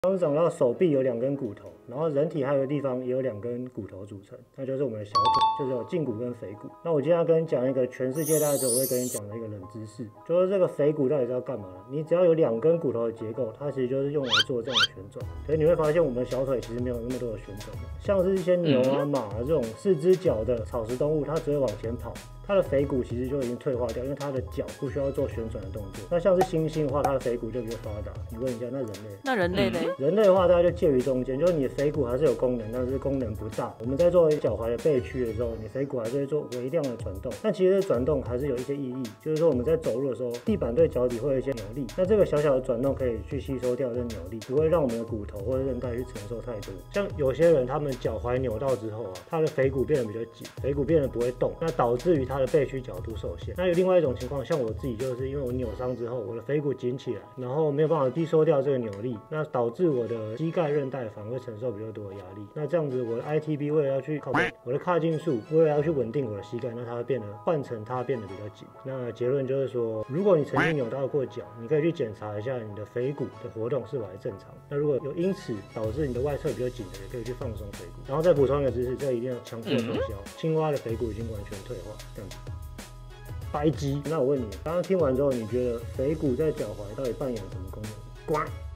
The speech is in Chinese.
刚讲到手臂有2根骨头，然后人体还有个地方也有2根骨头组成，那就是我们的小腿，就是有胫骨跟腓骨。那我今天要跟你讲一个全世界大家都会跟你讲的一个冷知识，就是这个腓骨到底是要干嘛的？你只要有2根骨头的结构，它其实就是用来做这样的旋转。所以你会发现我们的小腿其实没有那么多的旋转的，像是一些牛啊、马啊这种4只脚的草食动物，它只会往前跑。它的腓骨其实就已经退化掉，因为它的脚不需要做旋转的动作。那像是猩猩的话，它的腓骨就比较发达。你问一下，那人类？ 那人类呢？ 人类的话，大概就介于中间，就是你的腓骨还是有功能，但是功能不大。我们在做脚踝的背屈的时候，你腓骨还是会做微量的转动。但其实转动还是有一些意义，就是说我们在走路的时候，地板对脚底会有一些扭力，那这个小小的转动可以去吸收掉这扭力，不会让我们的骨头或者韧带去承受太多。像有些人他们脚踝扭到之后啊，他的腓骨变得比较紧，腓骨变得不会动，那导致于他的背屈角度受限。那有另外一种情况，像我自己就是因为我扭伤之后，我的腓骨紧起来，然后没有办法吸收掉这个扭力，那导致我的膝盖韧带反而会承受比较多的压力。那这样子，我的 ITB 为了要去靠背，我的髂胫束为了要去稳定我的膝盖，那它会换成它变得比较紧。那结论就是说，如果你曾经扭到过脚，你可以去检查一下你的腓骨的活动是否还正常。那如果有因此导致你的外侧比较紧的，也可以去放松腓骨。然后再补充一个知识，这一定要强迫收销。青蛙的腓骨已经完全退化，这样子。白鸡，那我问你，刚刚听完之后，你觉得腓骨在脚踝到底扮演什么功能？呱。